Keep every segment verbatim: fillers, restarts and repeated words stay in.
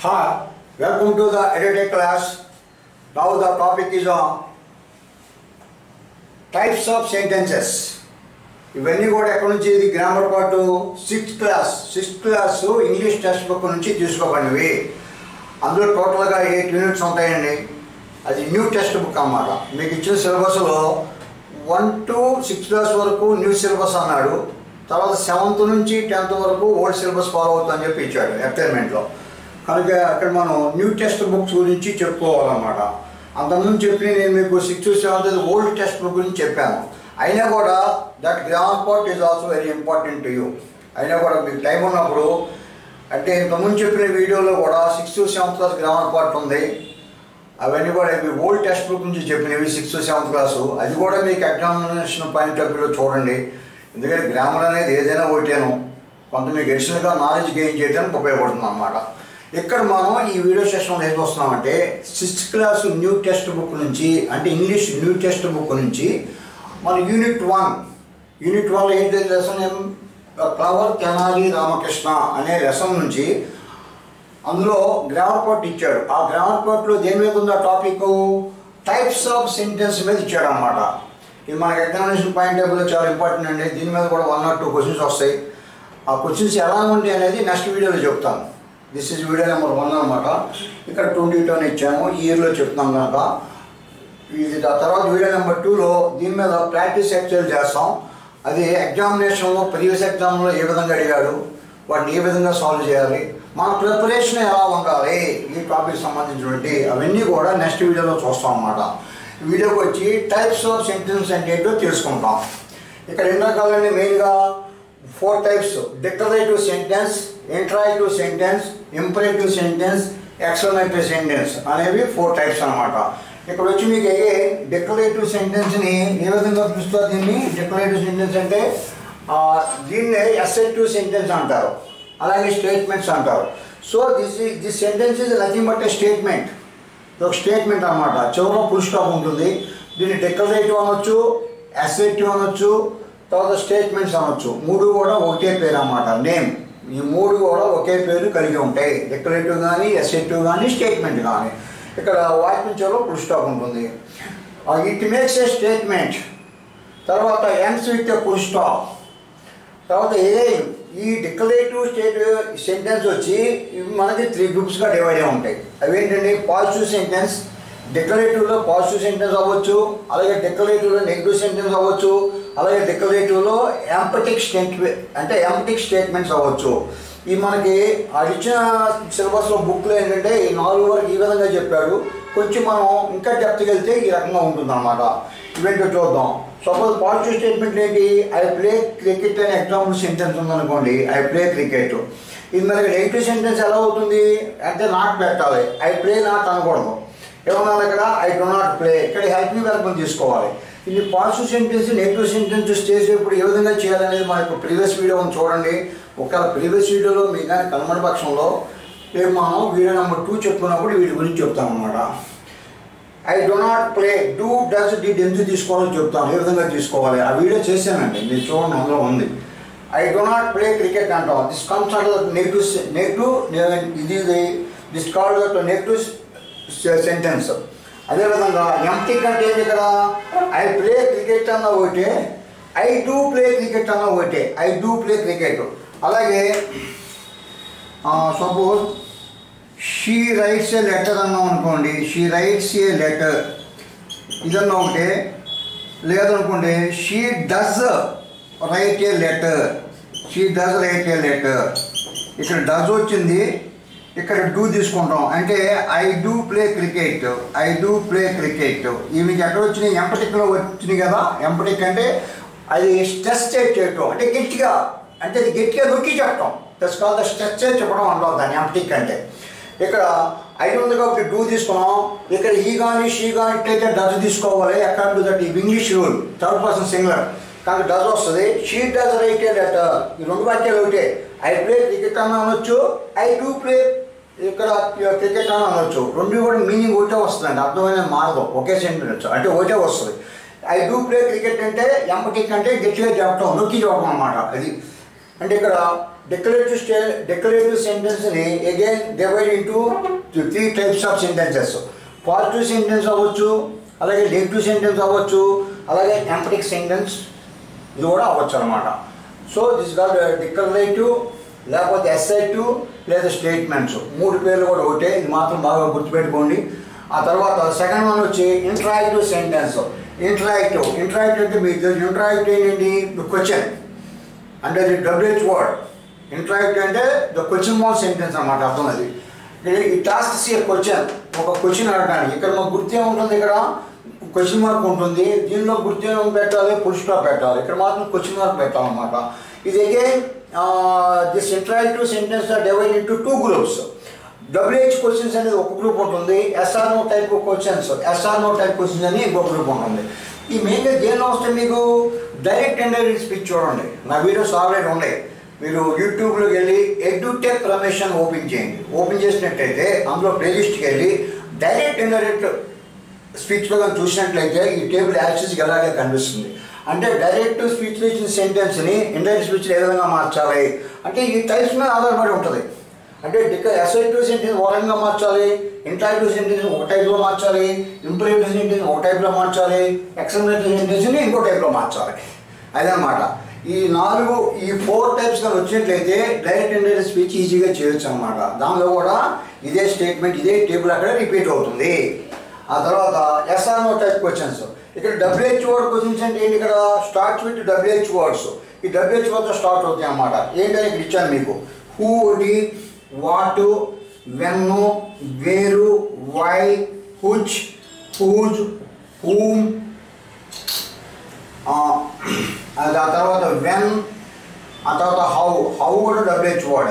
Hi, welcome to the edited class. Now the topic is on types of sentences. ఇవన్నీ కూడా ఎక్కడ నుంచి ఇది grammar part sixth class sixth class English text book నుంచి తీసుకోబడినవి. అందులో టోటల్గా ఎయిట్ యూనిట్స్ ఉంటాయండి. అది న్యూ టెక్స్ట్ బుక్ అన్నమాట. మీకు ఇచ్చిన సిలబస్లో వన్ టు సిక్స్త్ క్లాస్ వరకు న్యూ సిలబస్ అన్నాడు. తర్వాత సెవెంత్ నుంచి టెన్త్ వరకు ఓల్డ్ సిలబస్ ఫాలో అవుతుందని చెప్పి ఇచ్చాడు ఎక్స్పెరిమెంట్లో. కనుక అక్కడ మనం న్యూ టెక్స్ట్ బుక్స్ గురించి చెప్పుకోవాలన్నమాట. అంతకుముందు చెప్పి నేను మీకు sixth seventh old text book గురించి చెప్పాను. అయినా కూడా that grammar part is also very important to you. అయినా కూడా మీకు టైం ఉన్నప్పుడు అంటే ఇంతకుముందు చెప్పిన వీడియోలో కూడా sixth seventh class grammar part ఉంది. అవన్నీ కూడా ఇవి ఓల్డ్ టెక్స్ట్ బుక్ నుంచి చెప్పినవి సిక్స్త్ సెవెంత్ క్లాసు. అది కూడా మీకు ఎగ్జామినేషన్ పాయింట్ ఆఫ్ వ్యూలో చూడండి. ఎందుకంటే గ్రామర్ అనేది ఏదైనా ఒకటేను కొంత మీకు ఎడిషనల్గా నాలెడ్జ్ గెయిన్ చేయడానికి ఉపయోగపడుతుంది అన్నమాట. ఇక్కడ మనం ఈ వీడియో సెషన్లో ఏం చూస్తున్నామంటే sixth class new text book నుంచి అంటే ఇంగ్లీష్ న్యూ టెక్స్ట్ బుక్ నుంచి మన యూనిట్ వన్ యూనిట్ వన్లో ఏంటి లెసన్ ఏం క్లవర్ తెనాలి రామకృష్ణ అనే లెసన్ నుంచి అందులో గ్రామర్ పార్ట్ ఇచ్చాడు. ఆ గ్రామర్ పార్ట్లో దేని మీద ఉందో టాపిక్ టైప్స్ ఆఫ్ సెంటెన్స్ మీద ఇచ్చాడు అన్నమాట. ఇది మనకి ఎగ్జామినేషన్ పాయింట్ ఆఫ్ వ్యూలో చాలా ఇంపార్టెంట్ అండి. దీని మీద కూడా వన్ ఆర్ టూ క్వశ్చన్స్ వస్తాయి. ఆ క్వశ్చన్స్ ఎలా ఉంటాయి అనేది నెక్స్ట్ వీడియోలో చెప్తాను. This is video number one అనమాట. ఇక్కడ ట్వంటీ టూ అని ఇచ్చాము, ఈ ఇయర్లో చెప్తున్నాం కనుక. ఇది ఆ తర్వాత వీడియో నెంబర్ టూలో దీని మీద ప్రాక్టీస్ ఎక్సర్సైజ్ చేస్తాం. అది ఎగ్జామినేషన్లో ప్రీవియస్ ఎగ్జామ్లో ఏ విధంగా అడిగాడు, వాటిని ఏ విధంగా సాల్వ్ చేయాలి, మన ప్రిపరేషన్ ఎలా ఉండాలి, ఈ టాపిక్ సంబంధించినటువంటి అవన్నీ కూడా నెక్స్ట్ వీడియోలో చూస్తాం అన్నమాట. వీడియోకి వచ్చి టైప్స్ ఆఫ్ సెంటెన్స్ అంటే ఏంటో తెలుసుకుంటాం. ఇక్కడ ఎన్ని రకాలండి? మెయిన్గా four types: declarative sentence, interactive sentence, imperative sentence, exclamatory sentence అనేవి ఫోర్ టైప్స్ అనమాట. ఇక్కడ వచ్చి మీకు ఏ డిక్లరేటివ్ సెంటెన్స్ని ఏ విధంగా పిలుస్తారు? దీన్ని డిక్లరేటివ్ సెంటెన్స్ అంటే దీన్నే అసర్టివ్ సెంటెన్స్ అంటారు, అలాగే స్టేట్మెంట్స్ అంటారు. So this this sentence is nothing but a statement. ఒక స్టేట్మెంట్ అనమాట. చివరిలో ఫుల్ స్టాప్ ఉంటుంది. దీన్ని డిక్లరేటివ్ అనొచ్చు, అసర్టివ్ అనొచ్చు, తర్వాత స్టేట్మెంట్స్ అనొచ్చు. మూడు కూడా ఒకే పేరు అన్నమాట, నేమ్. ఈ మూడు కూడా ఒకే పేరు కలిగి ఉంటాయి. డిక్లరేటివ్ కానీ, అసర్టివ్ కానీ, స్టేట్మెంట్ కానీ. ఇక్కడ వాక్యం చివరిలో ఫుల్ స్టాప్ ఉంటుంది. It makes a statement. తర్వాత ends with a full stop. తర్వాత ఏ ఈ డిక్లరేటివ్ స్టేట్ సెంటెన్స్ వచ్చి మనకి త్రీ గ్రూప్స్గా డివైడ్ అయి ఉంటాయి. అవి ఏంటంటే పాజిటివ్ సెంటెన్స్, డిక్లరేటివ్లో పాజిటివ్ సెంటెన్స్ అవ్వచ్చు, అలాగే డిక్లరేటివ్లో నెగిటివ్ సెంటెన్స్ అవ్వచ్చు, అలాగే డిక్లరేటివ్లో ఎంపటిక్ స్టేట్మెంట్ అంటే ఎంపటిక్ స్టేట్మెంట్స్ అవ్వచ్చు. ఈ మనకి అది ఇచ్చిన సిలబస్లో బుక్లో ఏంటంటే ఈ నాలుగు వరకు ఈ విధంగా చెప్పాడు. కొంచెం మనం ఇంకా డెప్త్కి వెళ్తే ఈ రకంగా ఉంటుంది అన్నమాట. ఇవేంటో చూద్దాం. సపోజ్ పాజిటివ్ స్టేట్మెంట్ ఏంటి? ఐ ప్లే క్రికెట్ అనే ఎగ్జాంపుల్ సెంటెన్స్ ఉందనుకోండి, ఐ ప్లే క్రికెట్. ఇది మనకి నెగిటివ్ సెంటెన్స్ ఎలా అవుతుంది అంటే నాట్ పెట్టాలి, ఐ ప్లే నాట్ అనకూడదు. ఏమన్నా ఇక్కడ ఐ డో నాట్ ప్లే, ఇక్కడ హెల్ప్ మీ వెల్కమ్ తీసుకోవాలి. ఇది పాజిటివ్ సెంటెన్స్ నెగిటివ్ సెంటెన్స్ చేసేటప్పుడు ఏ విధంగా చేయాలనేది మనకు ప్రీవియస్ వీడియో చూడండి. ఒకవేళ ప్రీవియస్ వీడియోలో మీకు కానీ కనబడి పక్షంలో రేపు మనం వీడియో నెంబర్ టూ చెప్పుకున్నప్పుడు వీటి గురించి చెప్తాం అన్నమాట. I do not play, do, does, did ఎందుకు తీసుకోవాలో చెప్తాను, ఏ విధంగా తీసుకోవాలి. ఆ వీడియో చేశానండి, మీరు చూడండి, అందులో ఉంది. I do not play cricket అంటాం. This comes under negative negative ఇది this called that negative sentence. అదేవిధంగా ఎంప్టిక్ అంటే ఏంటి? ఇక్కడ ఐ ప్లే క్రికెట్ అన్న ఒకటే, ఐ డూ ప్లే క్రికెట్ అన్న ఒకటే, ఐ డూ ప్లే క్రికెట్. అలాగే suppose she writes a letter అన్నాం అనుకోండి, షీ రైట్స్ ఏ లెటర్ ఇదన్నా ఒకటే. లేదనుకోండి she does write a letter, she does write a letter. ఇక్కడ డస్ వచ్చింది, ఇక్కడ డూ తీసుకుంటాం. అంటే I do play cricket, I do play cricket. ఇవి ఎక్కడ వచ్చినాయి? ఎంపటిక్లో వచ్చినాయి కదా. ఎంపటిక్ అంటే అది స్ట్రెస్ చేయటం, అంటే గట్టిగా, అంటే అది గట్టిగా నొక్కి చెప్పటం. దట్స్ కాల్డ్ ద స్ట్రెస్ చెప్పడం అంటాం దాన్ని ఎంపటిక్ అంటే. ఇక్కడ ఐదు ఉంది కాబట్టి డూ తీసుకున్నాం. ఇక్కడ ఈ కానీ షీ కానీ ఇట్లయితే డస్ తీసుకోవాలి. According to that English rule third person singular కానీ డస్ వస్తుంది. She does write a letter. ఈ రెండు వాక్యాలు ఒకటే. ఐ ప్లే క్రికెట్ అని అనొచ్చు, ఐ డూ ప్లే ఇక్కడ క్రికెట్ అని అనొచ్చు. రెండు కూడా మీనింగ్ ఒకటే వస్తుందండి, అర్థమైన మారదు, ఒకే సెంటెన్స్ అంటే ఒకటే వస్తుంది. ఐ డూ ప్లే క్రికెట్ అంటే ఎంపటిక్ అంటే గట్టిగా చెప్పటం, నొక్కి చెప్పడం అన్నమాట. అది అంటే ఇక్కడ declarative style declarative sentence ni again divide into three types of sentences. Positive sentence avachchu, alage negative sentence avachchu, alage emphatic sentence ఇది కూడా అవ్వచ్చు అన్నమాట. సో దిస్ కాల్డ్ డిక్లరేటివ్ లేకపోతే అసర్టివ్ లేదా స్టేట్మెంట్స్, మూడు పేర్లు కూడా ఒకటే, ఇది మాత్రం బాగా గుర్తుపెట్టుకోండి. ఆ తర్వాత సెకండ్ వన్ వచ్చి ఇంటరాక్టివ్ సెంటెన్స్. ఇంటరాక్టివ్ ఇంటరాక్టివ్ అంటే మీకు ఇంటరాక్టివ్ ఏంటి? క్వశ్చన్ అంటే అది డబ్ల్యూహెచ్ వర్డ్. ఇంటరాక్టివ్ అంటే ద క్వశ్చన్ మార్క్ సెంటెన్స్ అన్నమాట, అర్థం అది. ఈ టాస్క్ ఏ క్వశ్చన్, ఒక క్వశ్చన్ అడగడానికి ఇక్కడ మాకు గుర్తే ఉంటుంది, ఇక్కడ క్వశ్చన్ మార్క్ ఉంటుంది. దీనిలో గుర్తు ఏం పెట్టాలి? ఫుల్ స్టాప్ పెట్టాలి. ఇక్కడ మాత్రం క్వశ్చన్ మార్క్ పెట్టాలన్నమాట. ఇది again this interactive sentence are divide into two groups. WH questions అనేది ఒక గ్రూప్ ఉంటుంది, yes or no type questions yes or no type questions అని ఇంకో గ్రూప్ ఉంటుంది. ఈ మెయిన్గా దేనిలో వస్తే మీకు డైరెక్ట్ అండ్ డైరెక్ట్ స్పీచ్ చూడండి, నా వీడియోస్ ఆల్రెడీ ఉన్నాయి. మీరు యూట్యూబ్లోకి వెళ్ళి ఎడ్యుటెక్ రమేష్ అని ఓపెన్ చేయండి. ఓపెన్ చేసినట్టయితే అందులో ప్లేలిస్ట్కి వెళ్ళి డైరెక్ట్ అండ్ డైరెక్ట్ స్పీచ్లో కానీ చూసినట్లయితే ఈ టేబుల్ యాక్సెస్కి ఎలాగే కనిపిస్తుంది. అంటే డైరెక్ట్ స్పీచ్లో ఇచ్చిన సెంటెన్స్ని ఇండైరెక్ట్ స్పీచ్లో ఏ విధంగా మార్చాలి అంటే ఈ టైప్స్ మీద ఆధారపడి ఉంటుంది. అంటే అసర్టివ్ సెంటెన్స్ ఒక రకంగా మార్చాలి, ఇంటరాక్టివ్ సెంటెన్స్ ఒక టైప్లో మార్చాలి, ఇంపరేటివ్ సెంటెన్స్ ఒక టైప్లో మార్చాలి, ఎక్స్క్లమేటరీ సెంటెన్స్ని ఇంకో టైప్లో మార్చాలి. అదనమాట ఈ నాలుగు ఈ ఫోర్ టైప్స్ కానీ వచ్చినట్లయితే డైరెక్ట్ ఇండైరెక్ట్ స్పీచ్ ఈజీగా చేయొచ్చు అనమాట. దానిలో కూడా ఇదే స్టేట్మెంట్ ఇదే టేబుల్ అక్కడ రిపీట్ అవుతుంది. ఆ తర్వాత ఎస్ఆర్ నో టైప్ క్వశ్చన్స్. ఇక్కడ డబ్ల్యూహెచ్ వర్డ్ క్వశ్చన్స్ అంటే ఏంటి? ఇక్కడ స్టార్ట్ విత్ డబ్ల్యూహెచ్ వర్డ్స్. ఈ డబ్ల్యూహెచ్ వర్డ్తో స్టార్ట్ అవుతాయి అన్నమాట. ఏంటని ఇక్కడ ఇచ్చాను మీకు. హూ, డి, what, when, where, why, which, whose, whom. ఆ తర్వాత వెన్, ఆ తర్వాత హౌ. హౌ కూడా డబ్ల్యూహెచ్ వర్డ్.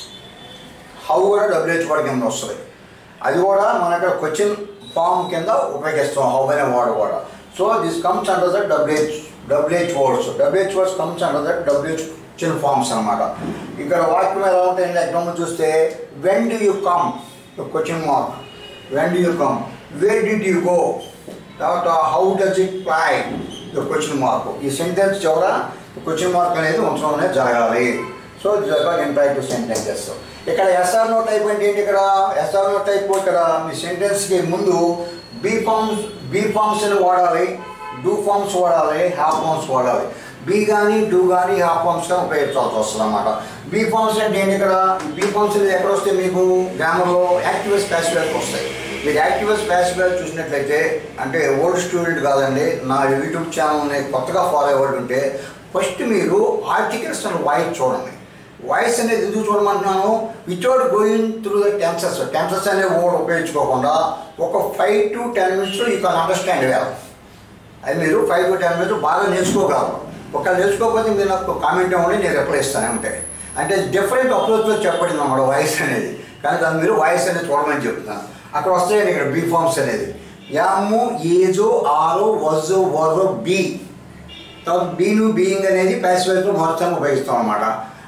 హౌ కూడా డబ్ల్యూహెచ్ వర్డ్ కింద వస్తుంది. అది కూడా మన ఇక్కడ క్వశ్చన్ ఫామ్ కింద ఉపయోగిస్తాం హౌ అనే వర్డ్ కూడా. So this comes under the WH WH words. WH words comes under the WH question forms అనమాట. ఇక్కడ వాక్యం ఎలా ఉంటాయండి? ఎగ్జాంపుల్ చూస్తే when do you come question mark, when do you come, where did you go, తర్వాత how does it fly the question mark. ఈ sentence చివర question mark అనేది ఉంచడం అనేది జరగాలి. So interactive sentences. ఇక్కడ ఎస్ఆర్ నో టైప్ అంటే ఏంటి? ఇక్కడ ఎస్ఆర్ నో టైప్ ఇక్కడ మీ సెంటెన్స్కి ముందు బీ ఫార్మ్స్ బీ ఫార్మ్స్ అని వాడాలి, డూ ఫార్మ్స్ వాడాలి, హ్యావ్ ఫార్మ్స్ వాడాలి. బీ కానీ డూ కానీ హ్యావ్ ఫార్మ్స్ కానీ ఉపయోగించాల్సి వస్తుంది అన్నమాట. బీ ఫార్మ్స్ అంటే ఏంటి? ఇక్కడ బీ ఫార్మ్స్ అనేది ఎక్కడ వస్తే మీకు గ్రామర్లో యాక్టివ్స్ ప్యాసివ్స్ వస్తాయి. మీరు యాక్టివ్స్ ప్యాసివ్స్ చూసినట్లయితే అంటే ఓల్డ్ స్టూడెంట్ కాదండి, నా యూట్యూబ్ ఛానల్ని కొత్తగా ఫాలో అవ్వడం ఉంటే ఫస్ట్ మీరు ఆర్టికల్స్ అండ్ వాయిస్ చూడండి. వాయిస్ అనేది ఎందుకు చూడమంటున్నాను? Without going through the tenses tenses అనే వర్డ్ ఉపయోగించుకోకుండా ఒక ఫైవ్ టు టెన్ మినిట్స్లో యూ కెన్ అండర్స్టాండ్ వేయాలి. అది మీరు ఫైవ్ టు టెన్ మినిట్స్ బాగా నేర్చుకోగలరు. ఒకవేళ నేర్చుకోకపోతే మీరు నాకు కామెంట్ ఇవ్వండి, నేను రిప్లై ఇస్తాను. అంటే అంటే డిఫరెంట్ అప్రోచ్లో చెప్పండి అన్నమాట వాయిస్ అనేది. కానీ దాన్ని మీరు వాయిస్ అనేది చూడమని చెప్తున్నాను. అక్కడ వస్తాయండి ఇక్కడ బీ ఫార్మ్స్ అనేది యాము, ఏజో, ఆరో, వజో, వరో, బీ. తర్వాత బీను బీయింగ్ అనేది ప్యాసివ్లో మార్చాలని ఉపయోగిస్తాం అన్నమాట.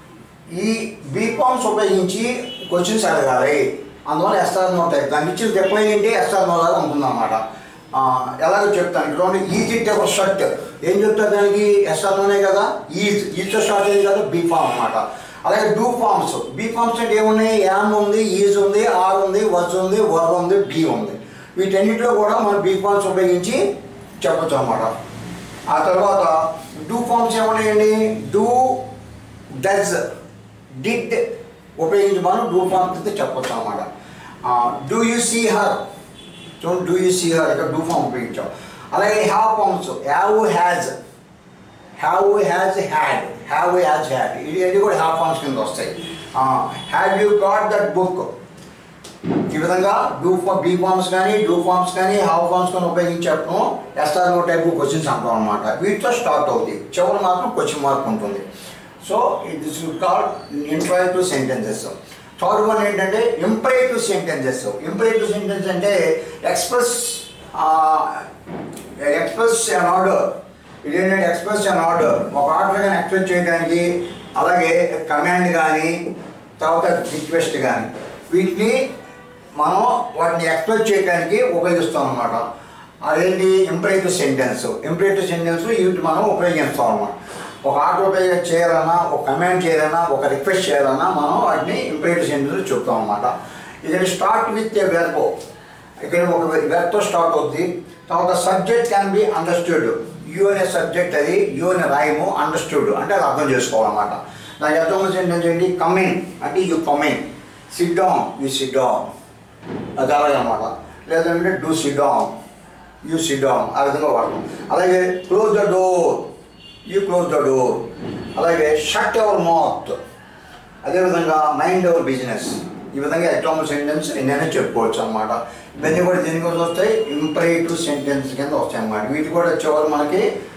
ఈ బీ ఫార్మ్స్ ఉపయోగించి క్వశ్చన్స్ అడగాలి. అందువల్ల ఎస్ఆర్ నో టైప్. దాన్ని ఇచ్చిన రిప్లై ఏంటి? ఎస్ఆర్ నో లాగా ఉంటుందన్నమాట. ఎలాగో చెప్తాను. ఇక్కడ ఈజ్ ఇట్ ఎవర్ షర్ట్ ఏం చెప్తారు దానికి? ఎస్ఆర్ నోనే కదా. ఈజ్ ఈజ్తో స్టార్ట్ అయ్యేది కదా బీ ఫార్మ్ అన్నమాట. అలాగే డూ ఫార్మ్స్. బీ ఫార్మ్స్ అంటే ఏమున్నాయి? యామ్ ఉంది, ఈజ్ ఉంది, ఆర్ ఉంది, వజ్ ఉంది, వర్ ఉంది, బీ ఉంది. వీటన్నిటిలో కూడా మనం బీ ఫార్మ్స్ ఉపయోగించి చెప్పచ్చు అన్నమాట. ఆ తర్వాత డూ ఫార్మ్స్ ఏమున్నాయండి? డూ, డజ్, డిడ్ ఉపయోగించి మనం డూ ఫార్మ్స్ అయితే చెప్పచ్చు అన్నమాట. Do you see her, so do you see her ఇక్కడ డూ ఫార్మ్ ఉపయోగించాం. అలాగే have forms have, has, have, has, had, have, has, had ఇది అది కూడా హ్యావ్ ఫార్మ్స్ కింద వస్తాయి. Have you got that book. ఈ విధంగా డూ ఫార్మ్ బీ ఫార్మ్స్ కానీ డూ ఫార్మ్స్ కానీ హ్యావ్ ఫార్మ్స్ కానీ ఉపయోగించడం ఎస్ఆర్ నో టైప్ క్వశ్చన్స్ అంటాం అనమాట. వీటితో స్టార్ట్ అవుతుంది, చివరి మాత్రం క్వశ్చన్ మార్క్ ఉంటుంది. So this you call interactive sentences. Third one ఏంటంటే ఇంపరేటివ్ సెంటెన్సెస్. ఇంపరేటివ్ సెంటెన్స్ అంటే ఎక్స్ప్రెస్ ఎక్స్ప్రెస్ అన్ ఆర్డర్. ఇదేంటంటే ఎక్స్ప్రెస్ అన్ ఆర్డర్, ఒక ఆర్డర్ కానీ ఎక్స్ప్రెస్ చేయడానికి, అలాగే కమాండ్ కానీ తర్వాత రిక్వెస్ట్ కానీ వీటిని మనం వాటిని ఎక్స్ప్రెస్ చేయడానికి ఉపయోగిస్తాం అన్నమాట. అదేంటి ఇంపరేటివ్ సెంటెన్స్. ఇంపరేటివ్ సెంటెన్స్ వీటి మనం ఉపయోగిస్తాం అన్నమాట. ఒక ఆర్డర్ పే చేయాలన్నా, ఒక కమాండ్ చేయాలన్నా, ఒక రిక్వెస్ట్ చేయాలన్నా మనం వాటిని ఇంపరేటివ్ సెంటెన్స్ చెప్తాం అన్నమాట. ఇక్కడ స్టార్ట్ విత్ ఏ వెర్బ్, ఇక్కడ ఒక వెర్బ్తో స్టార్ట్ అవుతుంది. తర్వాత subject can be understood. You అనే సబ్జెక్ట్, అది యూ అనే రాయము, అండర్స్టూడ్ అంటే అది అర్థం చేసుకోవాలన్నమాట. దానికి అర్థం సెంటెన్స్ ఏంటి? కమింగ్ అంటే you coming, sit down you sit down, అది అలాగనమాట. లేదంటే do sit down you sit down, ఆ విధంగా వాడతాం. అలాగే close the door, you close the door. అలాగే షట్ అవర్ మౌత్, అదేవిధంగా మైండ్ అవర్ బిజినెస్. ఈ విధంగా ఎగ్జాంపుల్ సెంటెన్స్ ఎన్నైనా చెప్పుకోవచ్చు అన్నమాట. ఇవన్నీ కూడా దీనికోసం వస్తాయి, ఇంపరేటివ్ సెంటెన్స్ కింద వస్తాయి అన్నమాట. వీటి కూడా చివరి మనకి